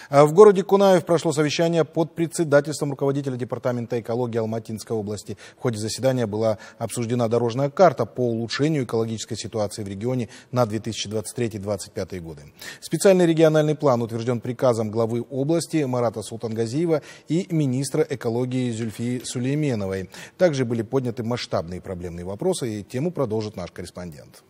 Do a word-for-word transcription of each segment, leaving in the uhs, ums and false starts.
В городе Кунаев прошло совещание под председательством руководителя департамента экологии Алматинской области. В ходе заседания была обсуждена дорожная карта по улучшению экологической ситуации в регионе на две тысячи двадцать третий — две тысячи двадцать пятый годы. Специальный региональный план утвержден приказом главы области Марата Султангазиева и министра экологии Зюльфии Сулейменовой. Также были подняты масштабные проблемные вопросы, и тему продолжит наш корреспондент.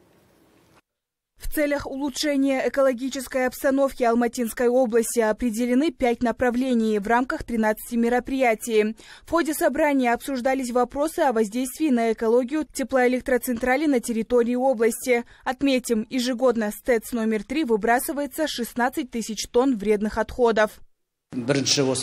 В целях улучшения экологической обстановки Алматинской области определены пять направлений в рамках тринадцати мероприятий. В ходе собрания обсуждались вопросы о воздействии на экологию теплоэлектроцентрали на территории области. Отметим, ежегодно с ТЭЦ номер три выбрасывается шестнадцать тысяч тонн вредных отходов. На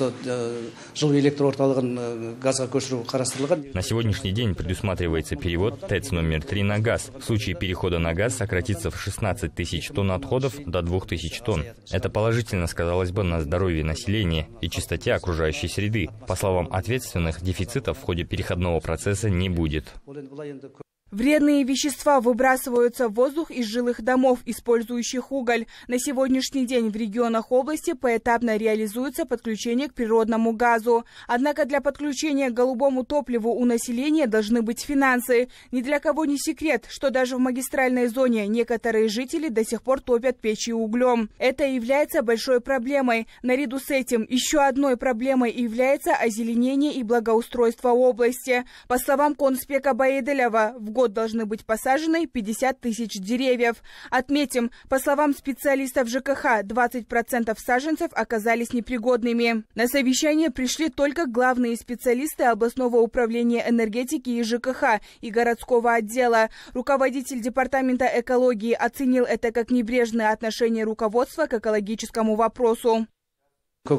сегодняшний день предусматривается перевод ТЭЦ номер три на газ. В случае перехода на газ сократится в шестнадцать тысяч тонн отходов до двух тысяч тонн. Это положительно сказалось бы на здоровье населения и чистоте окружающей среды. По словам ответственных, дефицитов в ходе переходного процесса не будет. Вредные вещества выбрасываются в воздух из жилых домов, использующих уголь. На сегодняшний день в регионах области поэтапно реализуется подключение к природному газу. Однако для подключения к голубому топливу у населения должны быть финансы. Ни для кого не секрет, что даже в магистральной зоне некоторые жители до сих пор топят печи углем. Это является большой проблемой. Наряду с этим еще одной проблемой является озеленение и благоустройство области. По словам Конспека Баеделева, в год должны быть посажены пятьдесят тысяч деревьев. Отметим, по словам специалистов ЖКХ, двадцать процентов саженцев оказались непригодными. На совещание пришли только главные специалисты областного управления энергетики и ЖКХ и городского отдела. Руководитель департамента экологии оценил это как небрежное отношение руководства к экологическому вопросу. По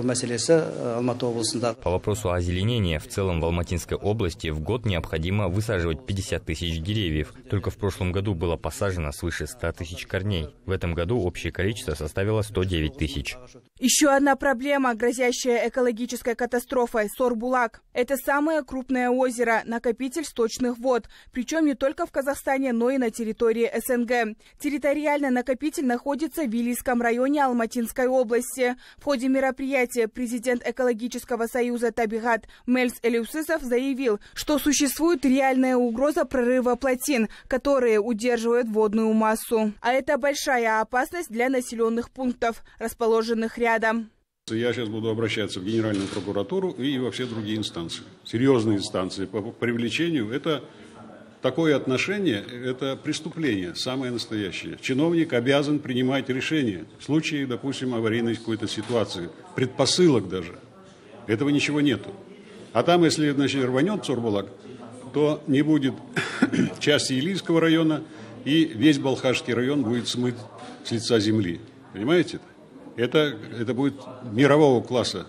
вопросу озеленения, в целом в Алматинской области в год необходимо высаживать пятьдесят тысяч деревьев. Только в прошлом году было посажено свыше ста тысяч корней. В этом году общее количество составило сто девять тысяч. Еще одна проблема, грозящая экологической катастрофой – Сор-Булак. Это самое крупное озеро, накопитель сточных вод. Причем не только в Казахстане, но и на территории СНГ. Территориально накопитель находится в Вилийском районе Алматинской области. В ходе мероприятия президент экологического союза Табигат Мельс Элюсисов заявил, что существует реальная угроза прорыва плотин, которые удерживают водную массу. А это большая опасность для населенных пунктов, расположенных рядом. Я сейчас буду обращаться в Генеральную прокуратуру и во все другие инстанции. Серьезные инстанции по привлечению. Это такое отношение, это преступление, самое настоящее. Чиновник обязан принимать решения в случае, допустим, аварийной какой-то ситуации, предпосылок даже. Этого ничего нету. А там, если, значит, рванет Сор-Булак, то не будет части Илийского района, и весь Балхашский район будет смыт с лица земли. Понимаете? Это, это будет мирового класса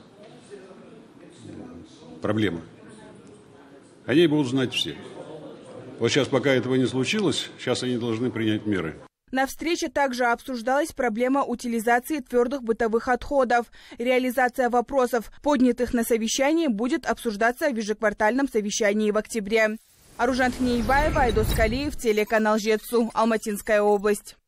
проблема. О ней будут знать все. Вот сейчас, пока этого не случилось, сейчас они должны принять меры. На встрече также обсуждалась проблема утилизации твердых бытовых отходов. Реализация вопросов, поднятых на совещании, будет обсуждаться в ежеквартальном совещании в октябре. Аружан Тхнееваева, Айдос Калиев, телеканал Жетсу, Алматинская область.